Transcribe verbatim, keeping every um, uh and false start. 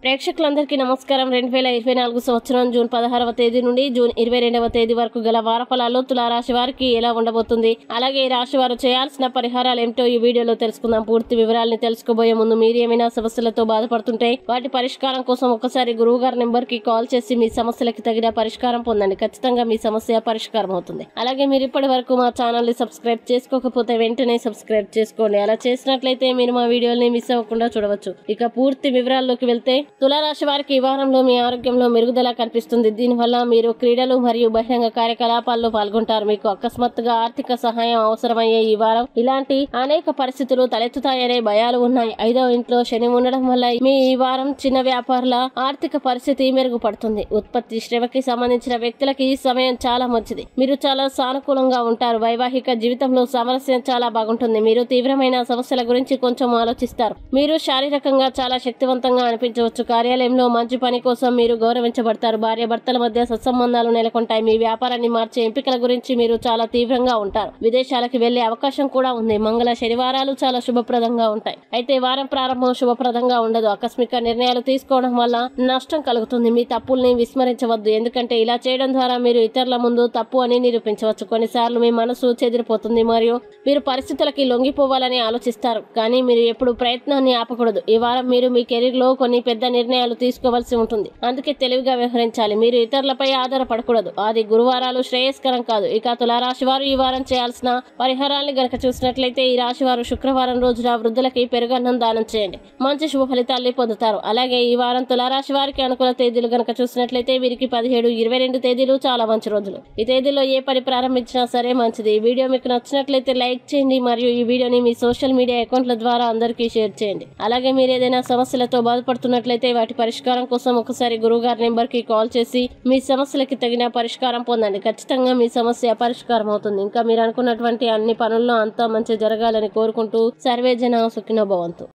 ప్రేక్షకులందరికీ నమస్కారం. రెండు వేల ఇరవై నాలుగు సంవత్సరం జూన్ పదహారవ తేదీ నుండి జూన్ ఇరవై రెండవ తేదీ వరకు గల వారఫలాల్లో తులారాశి వారికి ఎలా ఉండబోతుంది, అలాగే ఈ రాశి వారు చేయాల్సిన పరిహారాలు ఏమిటో ఈ వీడియోలో తెలుసుకుందాం. పూర్తి వివరాలని తెలుసుకోబోయే ముందు మీరు ఏమైనా సమస్యలతో బాధపడుతుంటే వాటి పరిష్కారం కోసం ఒకసారి గురువు గారి నెంబర్ కి కాల్ చేసి మీ సమస్యలకి తగిన పరిష్కారం పొందండి. ఖచ్చితంగా మీ సమస్య పరిష్కారం అవుతుంది. అలాగే మీరు ఇప్పటి వరకు మా ఛానల్ ని సబ్స్క్రైబ్ చేసుకోకపోతే వెంటనే సబ్స్క్రైబ్ చేసుకోండి. అలా చేసినట్లయితే మీరు మా వీడియోని మిస్ అవ్వకుండా చూడవచ్చు. ఇక పూర్తి వివరాల్లోకి వెళ్తే తులారాశి వారికి ఈ వారంలో మీ ఆరోగ్యంలో మెరుగుదల కనిపిస్తుంది. దీనివల్ల మీరు క్రీడలు మరియు బహిరంగ కార్యకలాపాల్లో పాల్గొంటారు. మీకు అకస్మాత్తుగా ఆర్థిక సహాయం అవసరమయ్యే ఈ వారం ఇలాంటి అనేక పరిస్థితులు తలెత్తుతాయనే భయాలు ఉన్నాయి. ఐదవ ఇంట్లో శని ఉండడం వల్ల మీ ఈ వారం చిన్న వ్యాపారుల ఆర్థిక పరిస్థితి మెరుగుపడుతుంది. ఉత్పత్తి శ్రమకి సంబంధించిన వ్యక్తులకి ఈ సమయం చాలా మంచిది. మీరు చాలా సానుకూలంగా ఉంటారు. వైవాహిక జీవితంలో సామరస్యం చాలా బాగుంటుంది. మీరు తీవ్రమైన సమస్యల గురించి కొంచెం ఆలోచిస్తారు. మీరు శారీరకంగా చాలా శక్తివంతంగా అనిపించవచ్చు. కార్యాలయంలో మంచి పని కోసం మీరు గౌరవించబడతారు. భార్య భర్తల మధ్య సత్సంబంధాలు నెలకొంటాయి. మీ వ్యాపారాన్ని మార్చే ఎంపికల గురించి మీరు చాలా తీవ్రంగా ఉంటారు. విదేశాలకు వెళ్లే అవకాశం కూడా ఉంది. మంగళ శనివారాలు చాలా శుభప్రదంగా ఉంటాయి. అయితే వారం ప్రారంభం శుభప్రదంగా ఉండదు. ఆకస్మిక నిర్ణయాలు తీసుకోవడం వల్ల నష్టం కలుగుతుంది. మీ తప్పుల్ని విస్మరించవద్దు, ఎందుకంటే ఇలా చేయడం ద్వారా మీరు ఇతరుల ముందు తప్పు అని నిరూపించవచ్చు. కొన్నిసార్లు మీ మనసు చెదిరిపోతుంది మరియు మీరు పరిస్థితులకి లొంగిపోవాలని ఆలోచిస్తారు, కానీ మీరు ఎప్పుడు ప్రయత్నాన్ని ఆపకూడదు. ఈ వారం మీరు మీ కెరీర్ లో కొన్ని పెద్ద నిర్ణయాలు తీసుకోవాల్సి ఉంటుంది. అందుకే తెలివిగా వ్యవహరించాలి. మీరు ఇతరులపై ఆధారపడకూడదు. అది గురువారాలు శ్రేయస్కరం కాదు. ఇక తులారాశి వారు ఈ వారం చేయాల్సిన పరిహారాన్ని గనక చూసినట్లయితే ఈ రాశి వారు శుక్రవారం రోజున వృద్ధులకి పెరుగన్నం దానం చేయండి. మంచి శుభ ఫలితాల్ని పొందుతారు. అలాగే ఈ వారం తులారాశి వారికి అనుకూల తేదీలు గనక చూసినట్లయితే వీరికి పదిహేడు ఇరవై రెండు తేదీలు చాలా మంచి రోజులు. ఈ తేదీలో ఏ పని ప్రారంభించినా సరే మంచిది. ఈ వీడియో మీకు నచ్చినట్లయితే లైక్ చేయండి మరియు ఈ వీడియోని మీ సోషల్ మీడియా అకౌంట్ల ద్వారా అందరికీ షేర్ చేయండి. అలాగే మీరు ఏదైనా సమస్యలతో బాధపడుతున్నట్లయితే వాటి పరిష్కారం కోసం ఒకసారి గురువు గారి నెంబర్ కి కాల్ చేసి మీ సమస్యలకి తగిన పరిష్కారం పొందండి. ఖచ్చితంగా మీ సమస్య పరిష్కారం అవుతుంది. ఇంకా మీరు అనుకున్నటువంటి అన్ని పనుల్లో అంతా మంచి జరగాలని కోరుకుంటూ సర్వే జన సుఖినో భవంతు.